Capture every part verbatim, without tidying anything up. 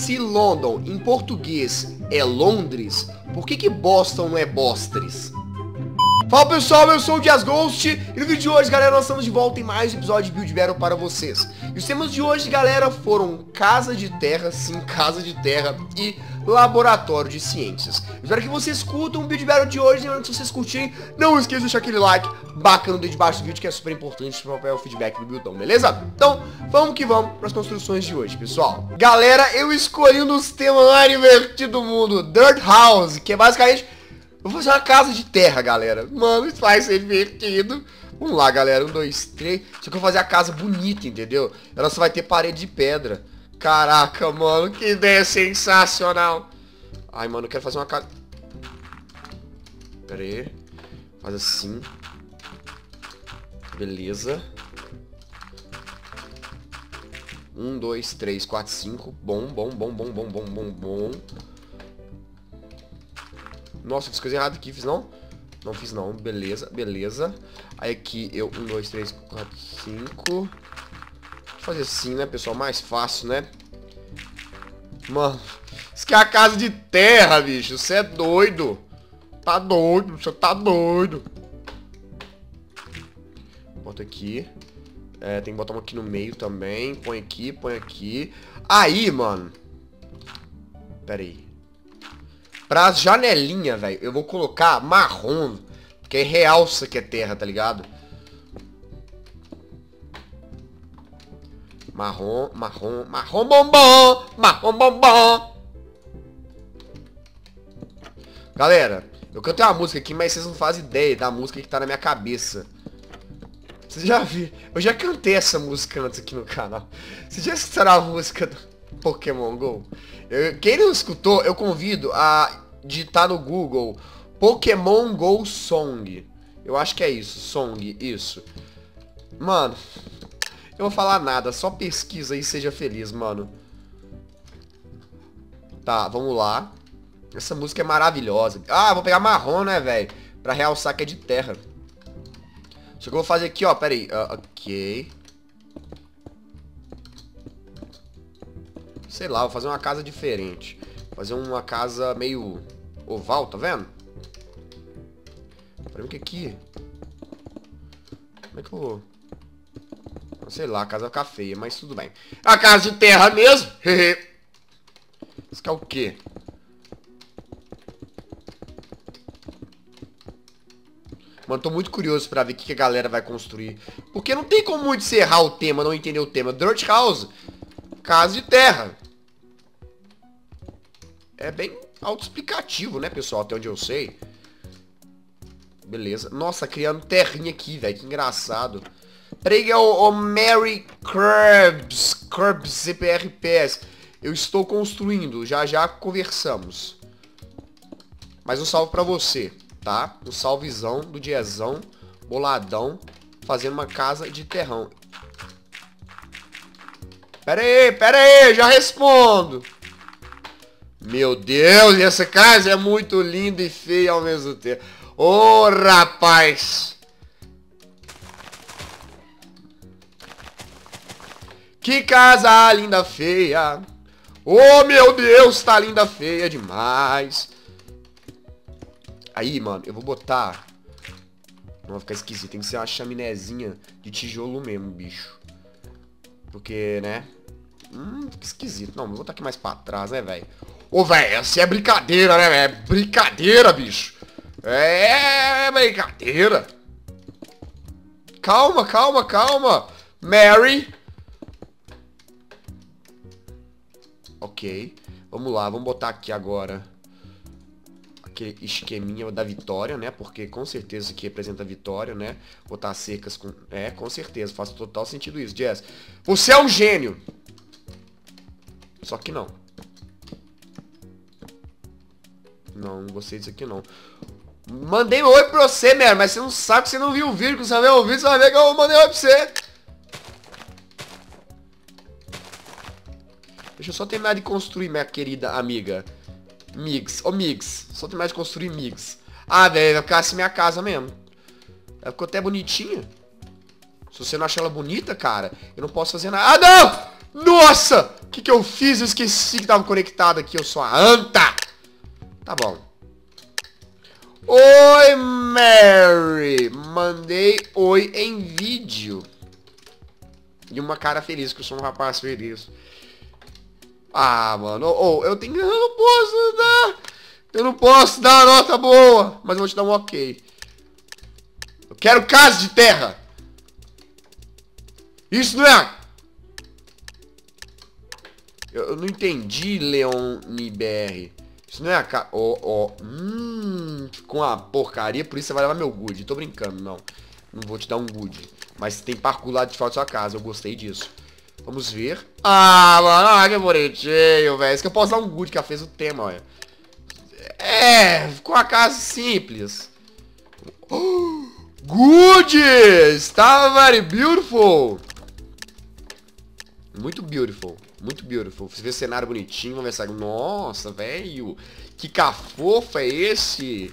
Se London, em português, é Londres, por que que Boston não é Bostres? Fala pessoal, eu sou o Dias Ghost e no vídeo de hoje, galera, nós estamos de volta em mais um episódio de Build Battle para vocês. E os temas de hoje, galera, foram casa de terra, sim, casa de terra e laboratório de ciências. Eu espero que vocês curtam o Build Battle de hoje, lembrando que se vocês curtirem, não esqueça de deixar aquele like bacana aí debaixo do vídeo, que é super importante para o feedback do buildão, beleza? Então, vamos que vamos para as construções de hoje, pessoal. Galera, eu escolhi um dos temas mais divertidos do mundo, Dirt House, que é basicamente... vou fazer uma casa de terra, galera. Mano, isso vai ser divertido. Vamos lá, galera. Um, dois, três. Só que eu vou fazer a casa bonita, entendeu? Ela só vai ter parede de pedra. Caraca, mano. Que ideia sensacional. Ai, mano, eu quero fazer uma casa... pera aí. Faz assim. Beleza. Um, dois, três, quatro, cinco. Bom, bom, bom, bom, bom, bom, bom, bom. Nossa, fiz coisa errada aqui, fiz não? Não fiz não, beleza, beleza. Aí aqui eu, um, dois, três, quatro, cinco. Vou fazer assim, né, pessoal, mais fácil, né? Mano, isso aqui é a casa de terra, bicho, você é doido. Tá doido, você tá doido. Bota aqui. É, tem que botar uma aqui no meio também. Põe aqui, põe aqui. Aí, mano. Pera aí. Pra janelinha, velho, eu vou colocar marrom, que é realça que é terra, tá ligado? Marrom, marrom, marrom bombom, marrom bombom. Galera, eu cantei uma música aqui, mas vocês não fazem ideia da música que tá na minha cabeça. Vocês já viram? Eu já cantei essa música antes aqui no canal. Vocês já escutaram a música do Pokémon GO? Eu, quem não escutou, eu convido a digitar no Google Pokémon GO Song. Eu acho que é isso, Song, isso. Mano, eu vou falar nada, só pesquisa aí e seja feliz, mano. Tá, vamos lá. Essa música é maravilhosa. Ah, vou pegar marrom, né, velho? Pra realçar que é de terra. Só que eu vou fazer aqui, ó, pera aí. Uh, ok. Sei lá, vou fazer uma casa diferente. Fazer uma casa meio oval, tá vendo? Pra mim que aqui... como é que eu vou... sei lá, a casa vai ficar feia, mas tudo bem. A casa de terra mesmo. Isso que é o quê? Mano, tô muito curioso pra ver o que a galera vai construir. Porque não tem como muito encerrar o tema, não entender o tema. Dirt House. Casa de terra. É bem autoexplicativo, né, pessoal? Até onde eu sei. Beleza. Nossa, criando terrinha aqui, velho. Que engraçado. Peraí, o, o Mary Krebs. Krebs C P R P S. Eu estou construindo. Já já conversamos. Mas um salve pra você, tá? Um salvezão do Diezão. Boladão. Fazendo uma casa de terrão. Pera aí, pera aí. Já respondo. Meu Deus, essa casa é muito linda e feia ao mesmo tempo. Ô, oh, rapaz. Que casa linda, feia. Ô, oh, meu Deus, tá linda, feia demais. Aí, mano, eu vou botar... não vai ficar esquisito, tem que ser uma chaminézinha de tijolo mesmo, bicho. Porque, né? Hum, fica esquisito. Não, vou botar aqui mais pra trás, né, velho? Ô, velho, essa é brincadeira, né, velho? É brincadeira, bicho. É brincadeira. Calma, calma, calma. Mary. Ok. Vamos lá, vamos botar aqui agora aquele esqueminha da vitória, né? Porque com certeza isso aqui representa a vitória, né? Botar cercas com... é, com certeza. Faz total sentido isso, Jess. Você é um gênio. Só que não. Não, não gostei disso aqui não. Mandei um oi pra você, Mary, mas você não sabe que você não viu o vídeo. Quando você vai ver o vídeo, você vai ver que eu mandei um oi pra você. Deixa eu só terminar de construir, minha querida amiga. Migs, ô Migs. Só terminar de construir Migs. Ah, velho, vai ficar assim minha casa mesmo. Ela ficou até bonitinha. Se você não acha ela bonita, cara, eu não posso fazer nada. Ah, não! Nossa! Que que que eu fiz? Eu esqueci que tava conectado aqui. Eu sou a anta. Tá bom. Oi, Mary. Mandei oi em vídeo. E uma cara feliz, que eu sou um rapaz feliz. Ah, mano. Oh, oh, eu tenho... Eu não posso dar... Eu não posso dar uma nota boa. Mas eu vou te dar um ok. Eu quero casa de terra. Isso não é... Eu, eu não entendi, Leone B R. Isso não é a casa... Ó, oh, ó. Oh. Hum... Com a porcaria, por isso você vai levar meu good. Tô brincando, não. Não vou te dar um good. Mas tem parkour lá de fora da sua casa. Eu gostei disso. Vamos ver. Ah, mano. Ah, que bonitinho, velho. Isso que eu posso dar um good, que ela fez o tema, olha. É, com a casa simples. Oh, good! Está very beautiful. Muito beautiful. Muito beautiful. Você vê o cenário bonitinho. Vamos ver se... Nossa, velho. Que cafofa é esse?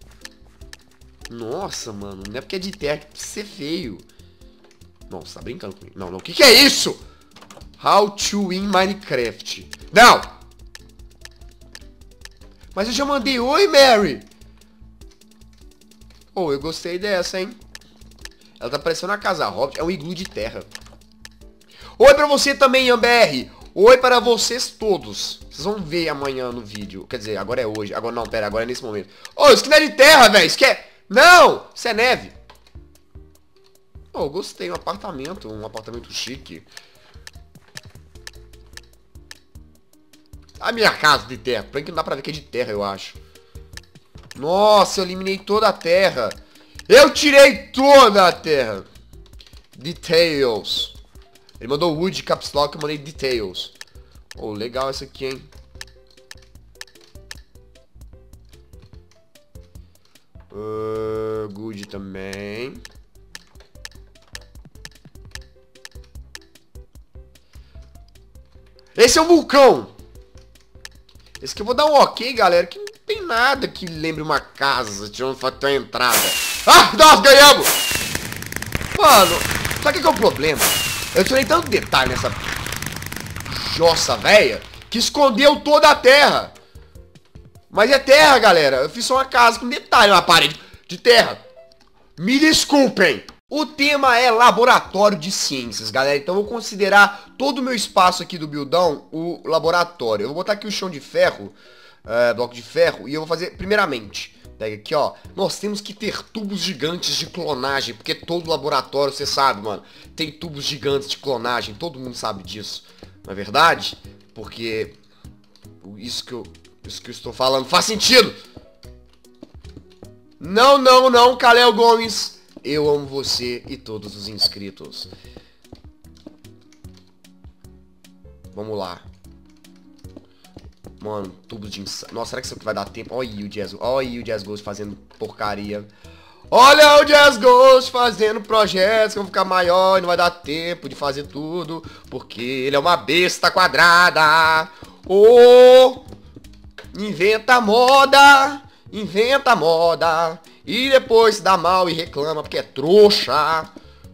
Nossa, mano. Não é porque é de terra que precisa ser feio. Nossa, você tá brincando comigo. Não, não. O que que é isso? How to win Minecraft. Não! Mas eu já mandei oi, Mary. Oh, eu gostei dessa, hein? Ela tá parecendo uma casa Hobbit. É um iglu de terra. Oi pra você também, Amber. Oi para vocês todos. Vocês vão ver amanhã no vídeo. Quer dizer, agora é hoje. Agora não, pera, agora é nesse momento. Oh, isso aqui não é de terra, velho. Isso aqui é... Não! Isso é neve. Oh, eu gostei. Um apartamento. Um apartamento chique. A minha casa de terra. Porém que não dá pra ver que é de terra, eu acho. Nossa, eu eliminei toda a terra. Eu tirei toda a terra. Details. Ele mandou wood, caps lock, eu mandei details. Oh, legal essa aqui, hein. Uh, good também. Esse é um vulcão. Esse aqui eu vou dar um ok, galera. Que não tem nada que lembre uma casa. Tirando fator a entrada. Ah, nós ganhamos! Mano, sabe o que, que é o problema? Eu tirei tanto detalhe nessa jossa velha que escondeu toda a terra. Mas é terra, galera. Eu fiz só uma casa com detalhe, uma parede de terra. Me desculpem. O tema é laboratório de ciências, galera. Então eu vou considerar todo o meu espaço aqui do buildão o laboratório. Eu vou botar aqui o chão de ferro, uh, bloco de ferro, e eu vou fazer, primeiramente, pega aqui, ó. Nós temos que ter tubos gigantes de clonagem, porque todo laboratório, você sabe, mano, tem tubos gigantes de clonagem. Todo mundo sabe disso, não é verdade? Porque isso que eu, isso que eu estou falando faz sentido. Não, não, não, Kalel Gomes. Eu amo você e todos os inscritos. Vamos lá. Mano, tubo de ensaio. Nossa, será que isso aqui vai dar tempo? Olha aí o Jazz, olha aí o Jazz Ghost fazendo porcaria. Olha o Jazz Ghost fazendo projetos que vão ficar maior e não vai dar tempo de fazer tudo, porque ele é uma besta quadrada. Oh, inventa moda, inventa moda. E depois se dá mal e reclama porque é trouxa.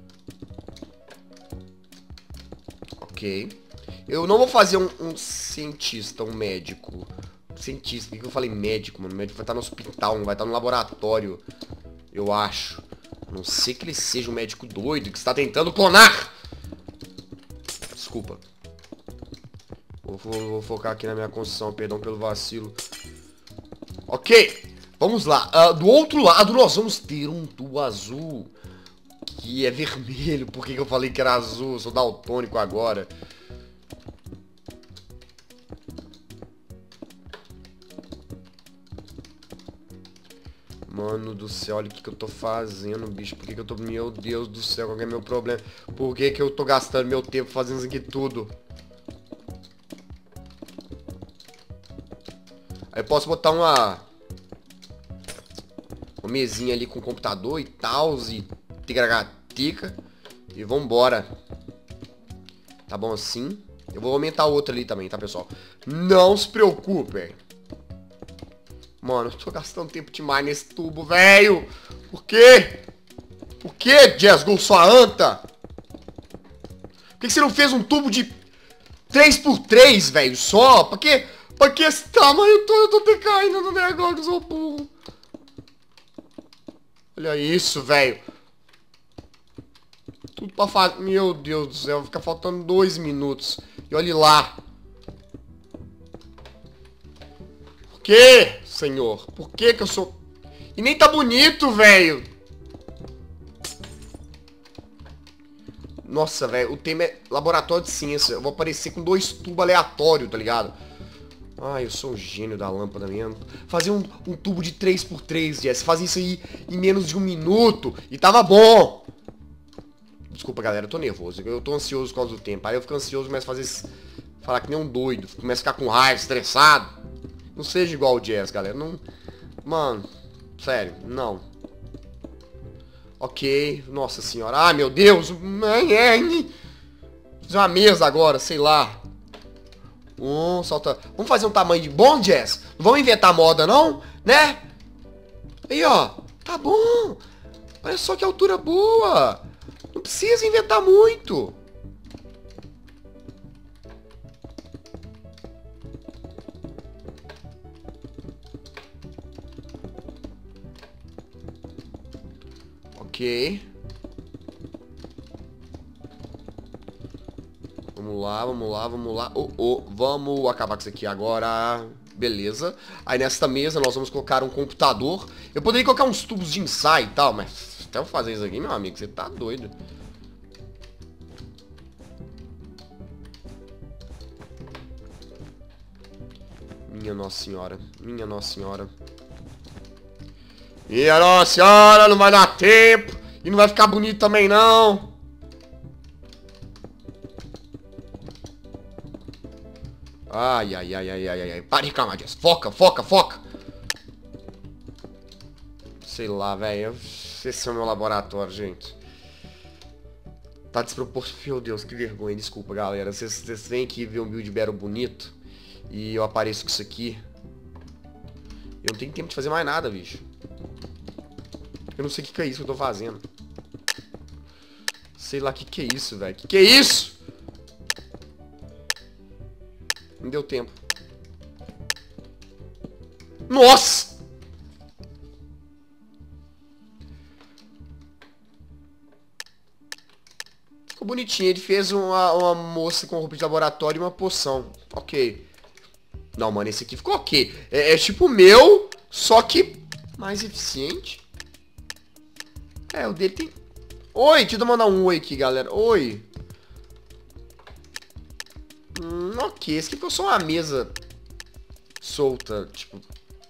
Ok. Eu não vou fazer um, um cientista, um médico. Cientista, por que eu falei médico, mano? O médico vai estar no hospital, não vai estar no laboratório. Eu acho. A não ser que ele seja um médico doido que está tentando clonar. Desculpa. Vou, vou, vou focar aqui na minha construção, perdão pelo vacilo. Ok. Vamos lá, uh, do outro lado nós vamos ter um tubo azul. Que é vermelho, por que que eu falei que era azul? Eu sou daltônico agora. Mano do céu, olha o que que eu tô fazendo, bicho. Por que que eu tô... Meu Deus do céu, qual que é meu problema? Por que que eu tô gastando meu tempo fazendo isso aqui tudo? Aí eu posso botar uma... Uma mesinha ali com computador e tal, e tica e vambora. Tá bom assim? Eu vou aumentar outro ali também, tá, pessoal? Não se preocupem. Mano, eu tô gastando tempo demais nesse tubo, velho. Por quê? Por quê, Jazz Ghost, sua anta? Por que que você não fez um tubo de três por três, velho, só? Pra que, pra que esse tamanho todo? Eu tô até caindo no negócio, eu sou burro. Olha isso, velho. Tudo pra fazer. Meu Deus do céu, fica faltando dois minutos. E olhe lá. Por que, senhor? Por que que eu sou... E nem tá bonito, velho. Nossa, velho, o tema é laboratório de ciência. Eu vou aparecer com dois tubos aleatórios, tá ligado? Ai, eu sou um gênio da lâmpada mesmo. Fazer um, um tubo de três por três, Jess. Fazer isso aí em menos de um minuto. E tava bom. Desculpa, galera, eu tô nervoso. Eu tô ansioso por causa do tempo. Aí eu fico ansioso e começo a fazer... Falar que nem um doido. Começo a ficar com raiva, estressado. Não seja igual o Jess, galera. Não... Mano, sério, não. Ok. Nossa senhora. Ai, meu Deus. Fazer uma mesa agora, sei lá. Um, solta. Vamos fazer um tamanho de bom, Jess? Não vamos inventar moda, não? Né? Aí, ó. Tá bom. Olha só que altura boa. Não precisa inventar muito. Ok. Vamos lá, vamos lá, vamos lá. Oh, oh, vamos acabar com isso aqui agora. Beleza. Aí nesta mesa nós vamos colocar um computador. Eu poderia colocar uns tubos de ensaio e tal, mas até eu fazer isso aqui, meu amigo, você tá doido. Minha Nossa Senhora. Minha Nossa Senhora. Minha Nossa Senhora, não vai dar tempo. E não vai ficar bonito também, não. Ai, ai, ai, ai, ai, ai. Para de reclamar, Jess. Foca, foca, foca. Sei lá, velho. Esse é o meu laboratório, gente. Tá desproporcional. Meu Deus, que vergonha. Desculpa, galera. Vocês vêm aqui ver um build battle bonito. E eu apareço com isso aqui. Eu não tenho tempo de fazer mais nada, bicho. Eu não sei o que, que é isso que eu tô fazendo. Sei lá o que, que é isso, velho. O que, que é isso? Não deu tempo. Nossa! Ficou bonitinho. Ele fez uma, uma moça com roupa de laboratório e uma poção. Ok. Não, mano, esse aqui ficou ok. É, é tipo o meu, só que mais eficiente. É, o dele tem... Oi, deixa eu mandar um oi aqui, galera. Oi. Hum, ok, esse aqui ficou só uma mesa solta, tipo...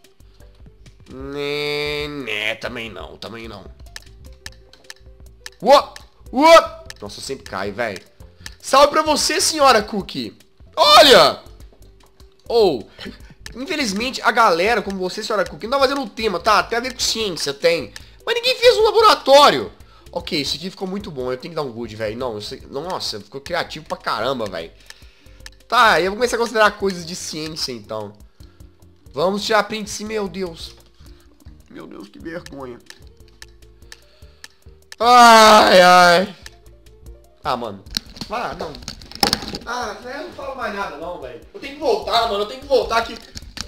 Né, né, também não, também não. Uou, uou. Nossa, eu sempre cai, velho. Salve pra você, senhora Cookie. Olha! Ou, oh, infelizmente, a galera, como você, senhora Cookie, não tá fazendo o tema, tá? Tem a ver com ciência, tem. Mas ninguém fez um laboratório. Ok, isso aqui ficou muito bom. Eu tenho que dar um good, velho. Não, isso... Nossa, ficou criativo pra caramba, velho. Tá, eu vou começar a considerar coisas de ciência, então. Vamos tirar print sim, meu Deus. Meu Deus, que vergonha. Ai, ai. Ah, mano. Ah, não. Ah, eu não falo mais nada, não, velho. Eu tenho que voltar, mano. Eu tenho que voltar aqui.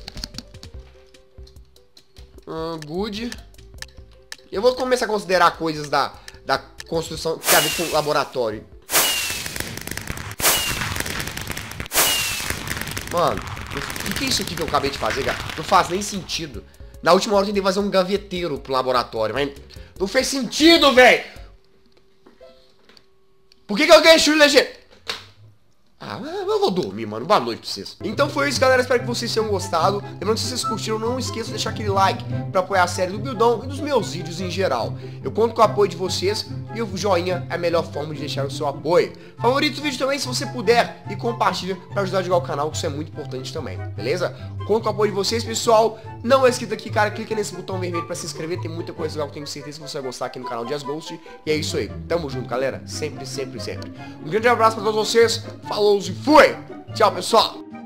Uh, good. Eu vou começar a considerar coisas da, da construção que tem a ver com o laboratório. Mano, o que, que é isso aqui que eu acabei de fazer, cara? Não faz nem sentido. Na última hora eu tentei fazer um gaveteiro pro laboratório, mas não fez sentido, velho! Por que, que eu ganhei chute legenda? Ah, eu vou dormir, mano. Boa noite pra vocês. Então foi isso, galera. Espero que vocês tenham gostado. Lembrando que se vocês curtiram, não esqueçam de deixar aquele like pra apoiar a série do Buildão e dos meus vídeos em geral. Eu conto com o apoio de vocês e o joinha é a melhor forma de deixar o seu apoio. Favorita o vídeo também, se você puder, e compartilha pra ajudar a divulgar o canal, que isso é muito importante também, beleza? Conto com o apoio de vocês, pessoal. Não é inscrito aqui, cara, clica nesse botão vermelho pra se inscrever. Tem muita coisa legal que eu tenho certeza que você vai gostar aqui no canal de Asghost. E é isso aí. Tamo junto, galera. Sempre, sempre, sempre. Um grande abraço pra todos vocês. Falou e fui! Tchau, pessoal!